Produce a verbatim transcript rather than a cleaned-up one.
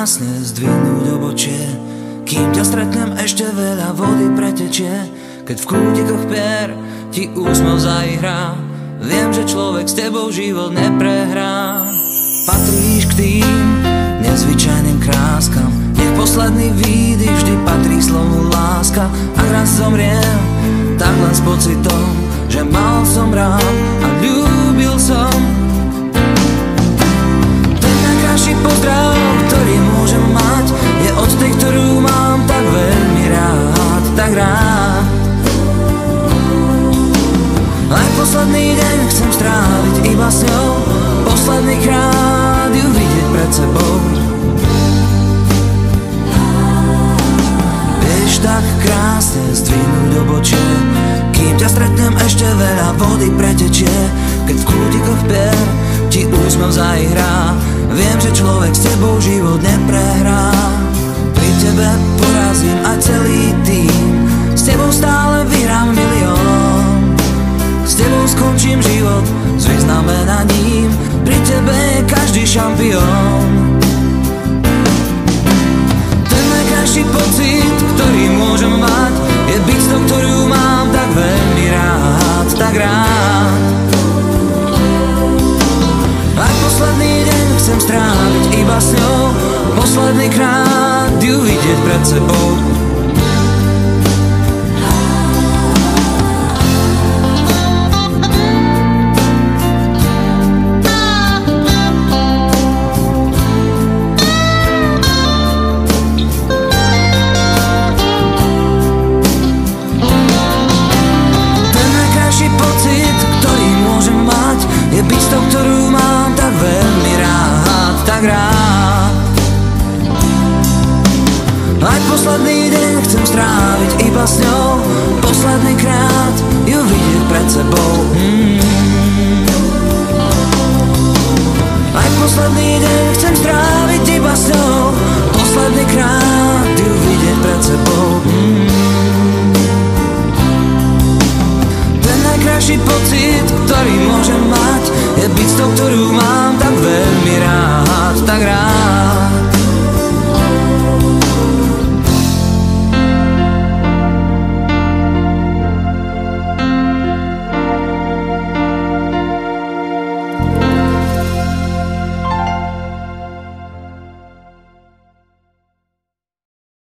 krásne zdvihnúť obočie, kým ťa stretnem ešte veľa vody pretečie. Keď v kútikoch pier ti úsmev zaihrá, viem, že človek s tebou život neprehrá. Patríš k tým nezvyčajným kráskam, nech posledný výdych vždy patrí slovu láska. Ak raz zomriem, tak len s pocitom, že mal som rád a ľúbil som. Ten najkrajší pozdrav, ktorý môžem mať, je od tej, ktorú mám tak veľmi rád, tak rád. Aj posledný deň chcem stráviť iba s ňou, posledný krát ju vidieť pred sebou. Vieš tak krásne zdvihnúť obočie, kým ťa stretnem ešte veľa vody pretečie. Keď v kútikoch pier ti úsmev zaihrá, viem, že človek s tebou život neprehrá. Pri tebe porazím aj celý tým, s tebou stále vyhrám milión. S tebou skončím život s vyznamenaním, pri tebe je každý šampión. Ten najkrajší pocit, ktorý môžem mať, je byť s tou, ktorú mám tak veľmi rád, tak rád. Aj posledný deň chcem stráviť iba s ňou, posledný krát ju vidieť pred sebou. Byť s tou, ktorú mám tak veľmi rád, tak rád. Aj posledný deň chcem stráviť iba s ňou, posledný krát ju vidieť pred sebou. mm. Aj posledný deň chcem stráviť iba s ňou,